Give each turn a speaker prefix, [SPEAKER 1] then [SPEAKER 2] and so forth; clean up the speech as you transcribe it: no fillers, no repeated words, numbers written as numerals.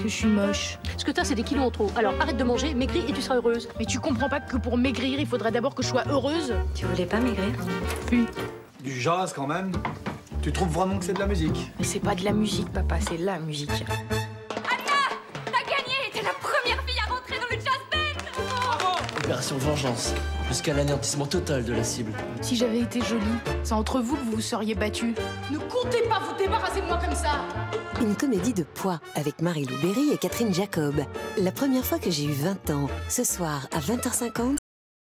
[SPEAKER 1] que je suis moche.
[SPEAKER 2] Ce que t'as, c'est des kilos en trop. Alors arrête de manger, maigris et tu seras heureuse.
[SPEAKER 1] Mais tu comprends pas que pour maigrir, il faudrait d'abord que je sois heureuse?
[SPEAKER 3] Tu voulais pas maigrir?
[SPEAKER 1] Oui.
[SPEAKER 4] Du jazz quand même. Tu trouves vraiment que c'est de la musique?
[SPEAKER 1] Mais c'est pas de la musique, papa, c'est la musique.
[SPEAKER 5] T'as gagné! T'es la première fille à rentrer dans le jazz band!
[SPEAKER 6] Opération vengeance, jusqu'à l'anéantissement total de la cible.
[SPEAKER 1] Si j'avais été jolie, c'est entre vous que vous vous seriez battus. Ne comptez pas vous débarrasser de moi comme ça!
[SPEAKER 7] Une comédie de poids avec Marie-Lou Berry et Catherine Jacob. La première fois que j'ai eu 20 ans, ce soir à 20h50